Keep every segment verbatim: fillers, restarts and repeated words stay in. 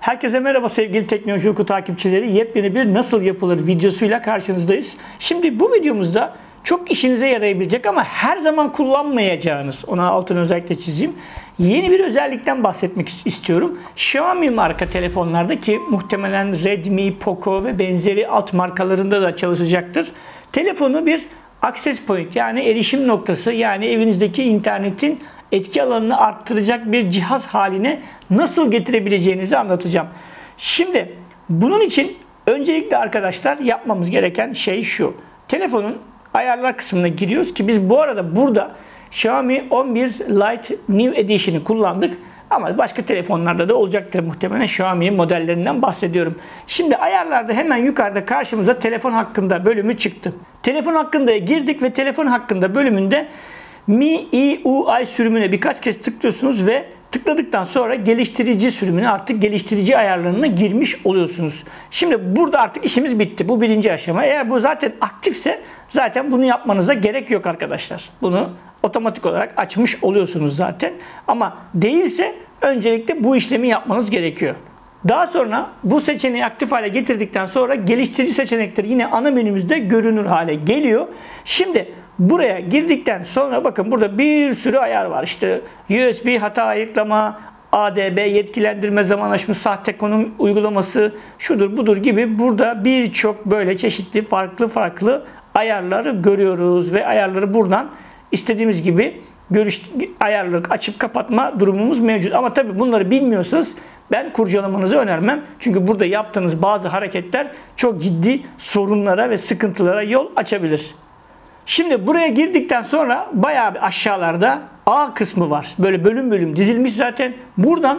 Herkese merhaba sevgili Teknoloji Oku takipçileri. Yepyeni bir nasıl yapılır videosuyla karşınızdayız. Şimdi bu videomuzda çok işinize yarayabilecek ama her zaman kullanmayacağınız, ona altını özellikle çizeyim, yeni bir özellikten bahsetmek istiyorum. Xiaomi marka telefonlarda ki muhtemelen Redmi, Poco ve benzeri alt markalarında da çalışacaktır. Telefonu bir access point, yani erişim noktası, yani evinizdeki internetin etki alanını arttıracak bir cihaz haline nasıl getirebileceğinizi anlatacağım. Şimdi bunun için öncelikle arkadaşlar yapmamız gereken şey şu. Telefonun ayarlar kısmına giriyoruz ki biz bu arada burada Xiaomi on bir Lite New Edition'ı kullandık. Ama başka telefonlarda da olacaktır muhtemelen. Xiaomi'nin modellerinden bahsediyorum. Şimdi ayarlarda hemen yukarıda karşımıza telefon hakkında bölümü çıktı. Telefon hakkında girdik ve telefon hakkında bölümünde M I U I sürümüne birkaç kez tıklıyorsunuz ve tıkladıktan sonra geliştirici sürümüne, artık geliştirici ayarlarına girmiş oluyorsunuz. Şimdi burada artık işimiz bitti. Bu birinci aşama. Eğer bu zaten aktifse zaten bunu yapmanıza gerek yok arkadaşlar. Bunu otomatik olarak açmış oluyorsunuz zaten. Ama değilse öncelikle bu işlemi yapmanız gerekiyor. Daha sonra bu seçeneği aktif hale getirdikten sonra geliştirici seçenekleri yine ana menümüzde görünür hale geliyor. Şimdi buraya girdikten sonra bakın burada bir sürü ayar var. İşte U S B hata ayıklama, A D B yetkilendirme, zaman aşımı, sahte konum uygulaması, şudur budur gibi burada birçok böyle çeşitli farklı farklı ayarları görüyoruz ve ayarları buradan istediğimiz gibi görüş ayarları açıp kapatma durumumuz mevcut. Ama tabii bunları bilmiyorsanız ben kurcalamanızı önermem. Çünkü burada yaptığınız bazı hareketler çok ciddi sorunlara ve sıkıntılara yol açabilir. Şimdi buraya girdikten sonra bayağı bir aşağılarda A kısmı var. Böyle bölüm bölüm dizilmiş zaten. Buradan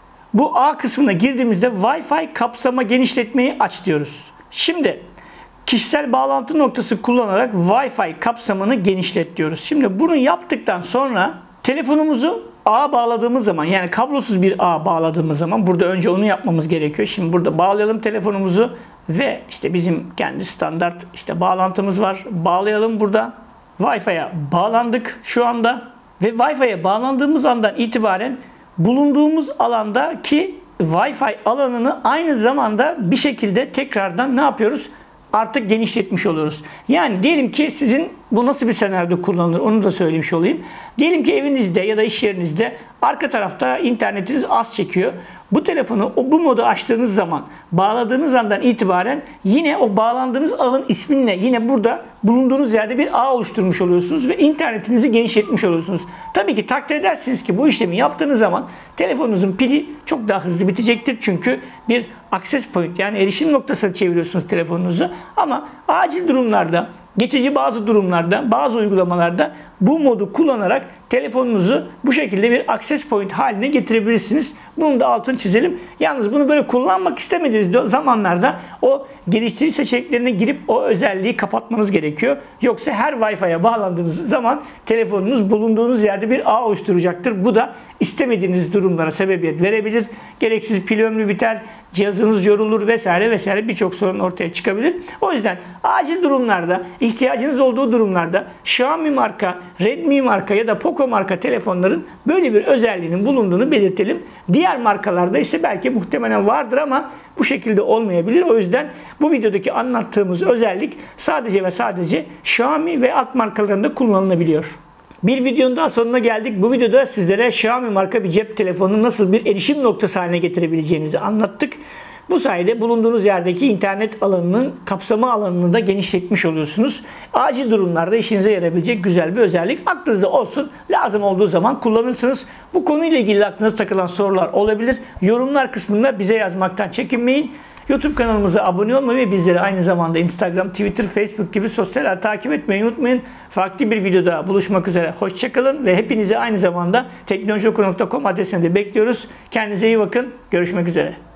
bu A kısmına girdiğimizde Wi-Fi kapsama genişletmeyi aç diyoruz. Şimdi kişisel bağlantı noktası kullanarak Wi-Fi kapsamını genişlet diyoruz. Şimdi bunu yaptıktan sonra telefonumuzu ağa bağladığımız zaman, yani kablosuz bir ağa bağladığımız zaman, burada önce onu yapmamız gerekiyor. Şimdi burada bağlayalım telefonumuzu ve işte bizim kendi standart işte bağlantımız var. Bağlayalım burada. Wi-Fi'ye bağlandık şu anda ve Wi-Fi'ye bağlandığımız andan itibaren bulunduğumuz alandaki Wi-Fi alanını aynı zamanda bir şekilde tekrardan ne yapıyoruz? Artık genişletmiş oluyoruz. Yani diyelim ki sizin bu nasıl bir senaryoda kullanılır onu da söylemiş olayım. Diyelim ki evinizde ya da iş yerinizde arka tarafta internetiniz az çekiyor. Bu telefonu o bu modu açtığınız zaman, bağladığınız andan itibaren yine o bağlandığınız ağın isminle yine burada bulunduğunuz yerde bir ağ oluşturmuş oluyorsunuz ve internetinizi genişletmiş oluyorsunuz. Tabii ki takdir edersiniz ki bu işlemi yaptığınız zaman telefonunuzun pili çok daha hızlı bitecektir. Çünkü bir access point, yani erişim noktasına çeviriyorsunuz telefonunuzu. Ama acil durumlarda, geçici bazı durumlarda, bazı uygulamalarda bu modu kullanarak telefonunuzu bu şekilde bir access point haline getirebilirsiniz. Bunun da altını çizelim. Yalnız bunu böyle kullanmak istemediğiniz zamanlarda o geliştirici seçeneklerine girip o özelliği kapatmanız gerekiyor. Yoksa her Wi-Fi'ye bağlandığınız zaman telefonunuz bulunduğunuz yerde bir ağ oluşturacaktır. Bu da istemediğiniz durumlara sebebiyet verebilir. Gereksiz pil ömrü biter, cihazınız yorulur vesaire vesaire, birçok sorun ortaya çıkabilir. O yüzden acil durumlarda, ihtiyacınız olduğu durumlarda Xiaomi marka, Redmi marka ya da Poco marka telefonların böyle bir özelliğinin bulunduğunu belirtelim. Diğer markalarda ise belki muhtemelen vardır ama bu şekilde olmayabilir. O yüzden bu videodaki anlattığımız özellik sadece ve sadece Xiaomi ve alt markalarında kullanılabiliyor. Bir videonun daha sonuna geldik. Bu videoda sizlere Xiaomi marka bir cep telefonunu nasıl bir erişim noktası haline getirebileceğinizi anlattık. Bu sayede bulunduğunuz yerdeki internet alanının kapsama alanını da genişletmiş oluyorsunuz. Acil durumlarda işinize yarayabilecek güzel bir özellik. Aklınızda olsun. Lazım olduğu zaman kullanırsınız. Bu konuyla ilgili aklınıza takılan sorular olabilir. Yorumlar kısmında bize yazmaktan çekinmeyin. YouTube kanalımıza abone olmayı ve bizleri aynı zamanda Instagram, Twitter, Facebook gibi sosyal ağ takip etmeyi unutmayın. Farklı bir videoda buluşmak üzere. Hoşçakalın ve hepinizi aynı zamanda teknolojioku nokta com adresinde bekliyoruz. Kendinize iyi bakın. Görüşmek üzere.